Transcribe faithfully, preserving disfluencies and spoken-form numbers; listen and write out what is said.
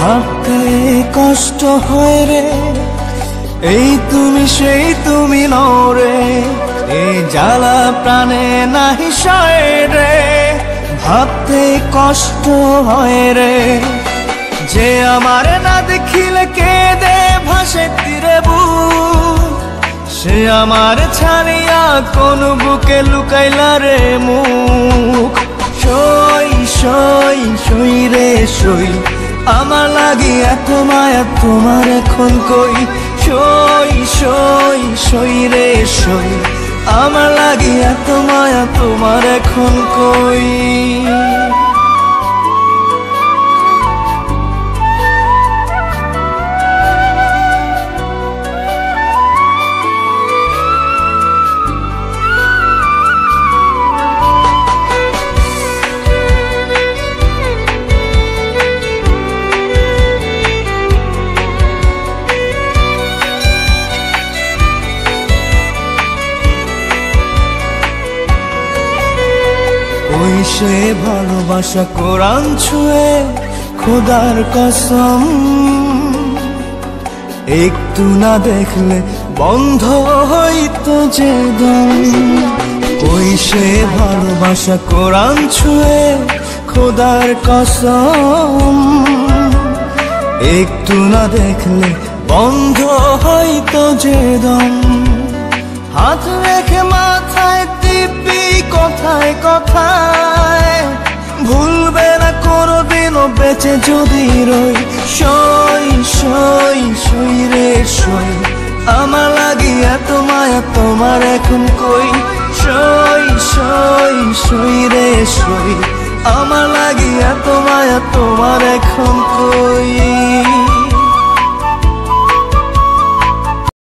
ভাবতে কষ্ট হয় রে, এই তুমি সেই তুমি নও রে, এই জ্বালা প্রাণে নাহি সয় রে। ভাবতে কষ্ট হয় রে, যে আমার না দেখিলে কেঁদে ভাসে তীরে বুক, সে আমার ছাড়িয়া কোন বুকে লুকাইলা রে মুখ। সই সই সই রে সই, আমার লাগি এত মায়া তোমার এখন কই। সই সই সই রে সই, আমার লাগি এত মায়া তোমার এখন কই। ওই সে ভালোবাসা কোরআন ছুঁয়ে খোদার কসম, একটু না দেখলে বন্ধ হইতো যে দম। ওই সে ভালোবাসা কোরআন ছুঁয়ে খোদার কসম, একটু না দেখলে বন্ধ হইতো যে দম। হাত রেখে মাথায় টিপি কথায় কথায়, ভুলবে না কোনোদিনও বেঁচে যদি রই। সই সই সই রে সই, আমার লাগি এত মায়া তোমার এখন কই। সই সই সই রে সই, আমার লাগি এত মায়া তোমার এখন কই।